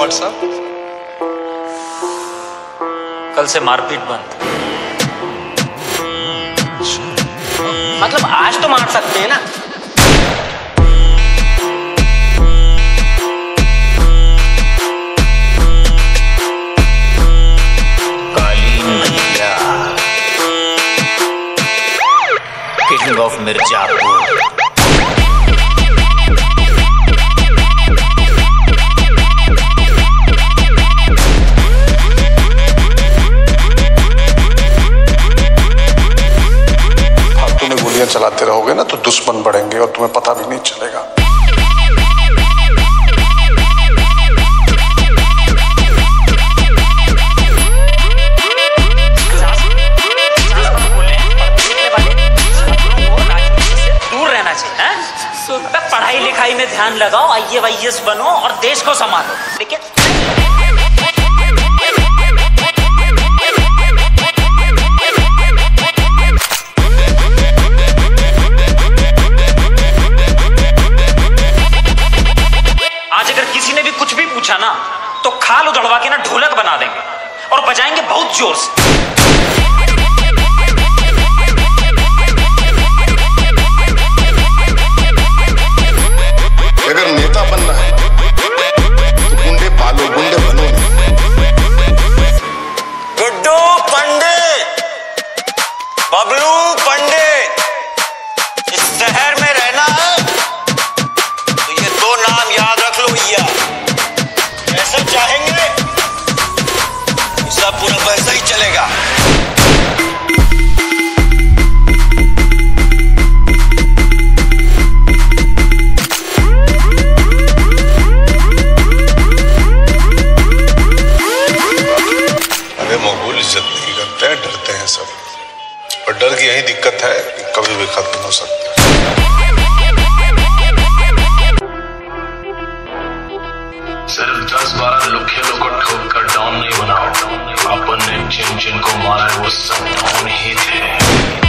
साहब? कल से मारपीट बंद। मतलब आज तो मार सकते हैं ना। King of Mirzapur. चलाते रहोगे ना तो दुश्मन बढ़ेंगे और तुम्हें पता भी नहीं चलेगा। दूर रहना चाहिए। पढ़ाई लिखाई में ध्यान लगाओ, IAS बनो और देश को संभालो। लेकिन किसी ने भी कुछ भी पूछा ना तो खाल उधड़वा के ना ढोलक बना देंगे और बजाएंगे बहुत जोर से। अगर नेता बनना है तो गुंडे पालो, गुंडे बनो। गुड्डू पंडित, बबलू पंडित, इस शहर में रहना है तो ये दो नाम याद रख लो भैया। जैसा चाहेंगे सब पूरा वैसा ही चलेगा। अरे मकबूल इज्जत नहीं करते हैं, डरते हैं सब। और डर की यही दिक्कत है कि कभी भी खत्म हो सकती है। सिर्फ 10-12 लुखेलों को ठोक कर डाउन नहीं बनाओ। अपन ने जिन जिनको मारा है वो सब डाउन ही थे।